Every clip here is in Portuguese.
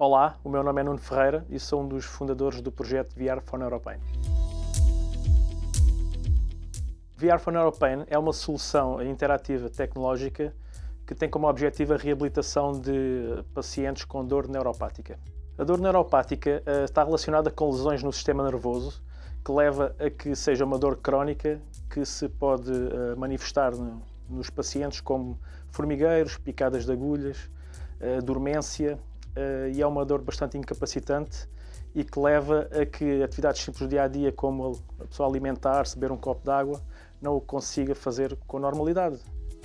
Olá, o meu nome é Nuno Ferreira e sou um dos fundadores do projeto VR for Neuropain. VR for Neuropain é uma solução interativa tecnológica que tem como objetivo a reabilitação de pacientes com dor neuropática. A dor neuropática está relacionada com lesões no sistema nervoso, que leva a que seja uma dor crónica que se pode manifestar nos pacientes como formigueiros, picadas de agulhas, dormência, e é uma dor bastante incapacitante e que leva a que atividades simples do dia-a-dia, como a pessoa alimentar-se, beber um copo de água, não o consiga fazer com normalidade.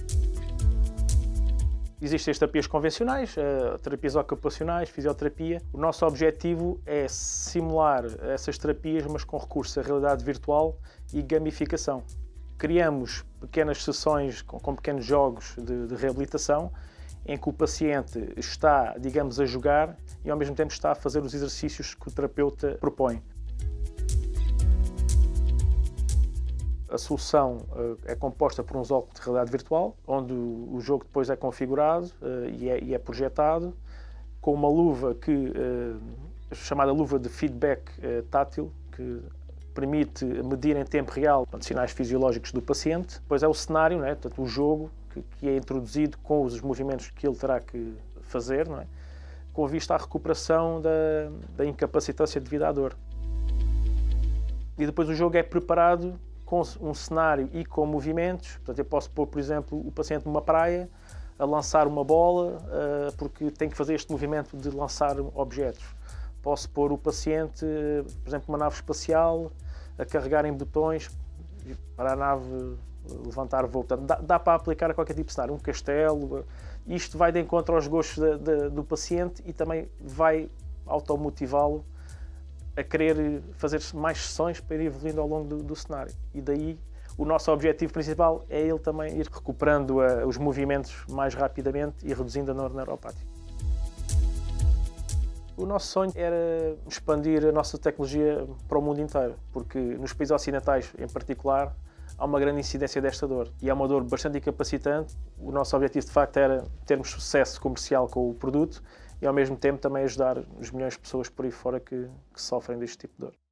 Existem as terapias convencionais, terapias ocupacionais, fisioterapia. O nosso objetivo é simular essas terapias, mas com recurso à realidade virtual e gamificação. Criamos pequenas sessões com pequenos jogos de reabilitação, em que o paciente está, digamos, a jogar e ao mesmo tempo está a fazer os exercícios que o terapeuta propõe. A solução é composta por uns óculos de realidade virtual, onde o jogo depois é configurado e é projetado, com uma luva chamada luva de feedback tátil, que permite medir em tempo real sinais fisiológicos do paciente. Depois é o cenário, portanto, o jogo, que é introduzido com os movimentos que ele terá que fazer, com vista à recuperação da incapacitância devido à dor. E depois o jogo é preparado com um cenário e com movimentos. Portanto, eu posso pôr, por exemplo, o paciente numa praia a lançar uma bola, porque tem que fazer este movimento de lançar objetos. Posso pôr o paciente, por exemplo, numa nave espacial, a carregar em botões para a nave levantar voo. Portanto, dá para aplicar a qualquer tipo de cenário, um castelo. Isto vai de encontro aos gostos do paciente e também vai automotivá-lo a querer fazer mais sessões para ir evoluindo ao longo do cenário. E daí o nosso objetivo principal é ele também ir recuperando os movimentos mais rapidamente e reduzindo a dor neuropática. O nosso sonho era expandir a nossa tecnologia para o mundo inteiro, porque nos países ocidentais em particular há uma grande incidência desta dor e é uma dor bastante incapacitante. O nosso objetivo de facto era termos sucesso comercial com o produto e ao mesmo tempo também ajudar os milhões de pessoas por aí fora que sofrem deste tipo de dor.